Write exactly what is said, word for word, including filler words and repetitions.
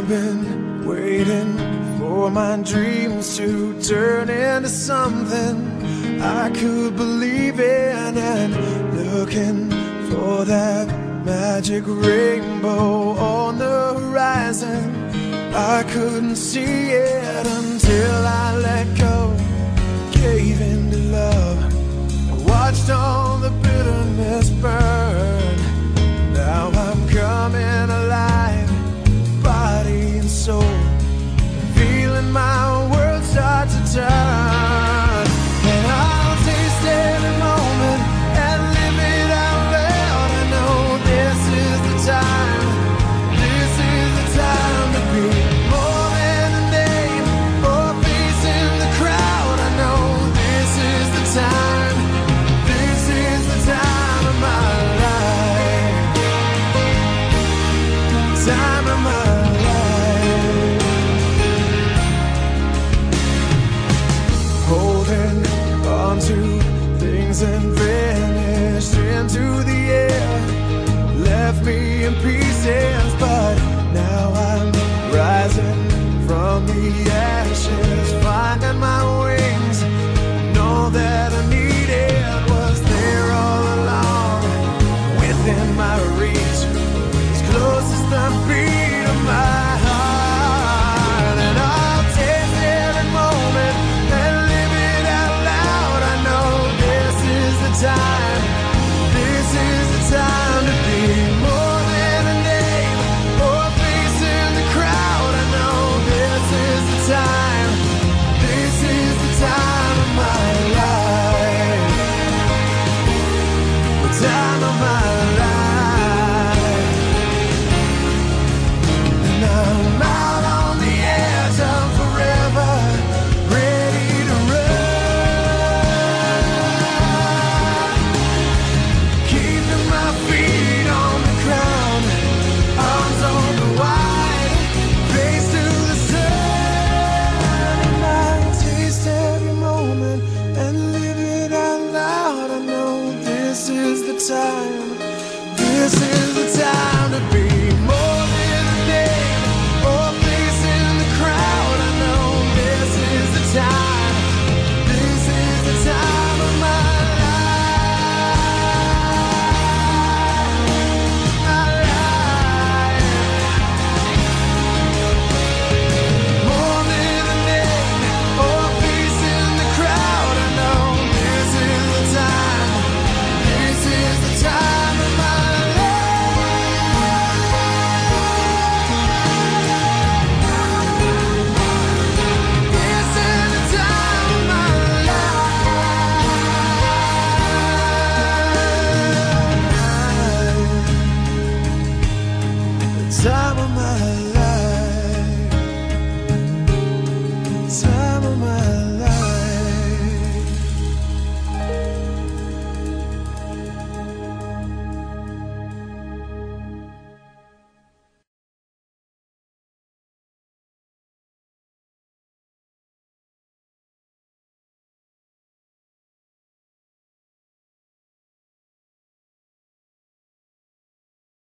I've been waiting for my dreams to turn into something I could believe in, and looking for that magic rainbow on the horizon. I couldn't see it until I let go, gave in to love, and watched all the bitterness burn. Now I'm coming alive, body and soul, feeling my world start to turn. And I'll taste every moment and live it out loud. I know this is the time, this is the time to be more than a name or a face in the crowd. I know this is the time, this is the time of my life, time of my life. Holding on to things and vanished into the air, left me in pieces, but now I'm rising from the ashes, finding my wings. Know that I needed was there all along, within my reach, as close as the beat.